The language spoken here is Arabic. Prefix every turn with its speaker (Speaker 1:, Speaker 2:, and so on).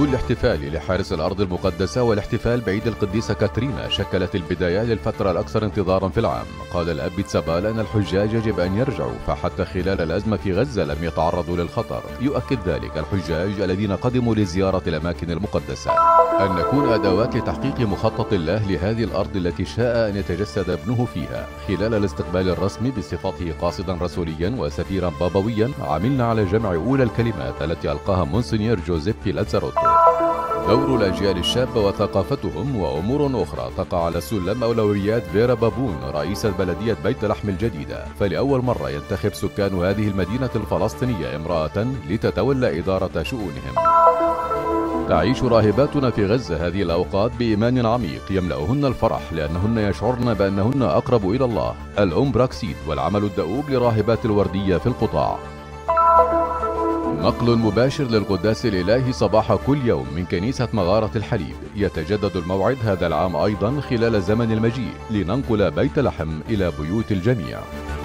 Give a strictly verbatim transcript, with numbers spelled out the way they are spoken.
Speaker 1: الاحتفال لحارس الأرض المقدسة والاحتفال بعيد القديسة كاترينا شكلت البداية للفترة الأكثر انتظارا في العام. قال الأب تسابال أن الحجاج يجب أن يرجعوا، فحتى خلال الأزمة في غزة لم يتعرضوا للخطر. يؤكد ذلك الحجاج الذين قدموا لزيارة الأماكن المقدسة أن نكون أدوات لتحقيق مخطط الله لهذه الأرض التي شاء أن يتجسد ابنه فيها. خلال الاستقبال الرسمي بصفته قاصدا رسوليا وسفيرا بابويا، عملنا على جمع أولى الكلمات التي ألقاها مونسنيور جوزيبي لاتزاروتو. دور الأجيال الشابة وثقافتهم وأمور أخرى تقع على سلم أولويات فيرا بابون رئيسة بلدية بيت لحم الجديدة. فلأول مرة ينتخب سكان هذه المدينة الفلسطينية امرأة لتتولى إدارة شؤونهم. تعيش راهباتنا في غزة هذه الأوقات بإيمان عميق يملأهن الفرح، لأنهن يشعرن بأنهن أقرب إلى الله. الأم براكسيد والعمل الدؤوب لراهبات الوردية في القطاع. نقل مباشر للقداس الإلهي صباح كل يوم من كنيسة مغارة الحليب. يتجدد الموعد هذا العام أيضا خلال زمن المجيء لننقل بيت لحم إلى بيوت الجميع.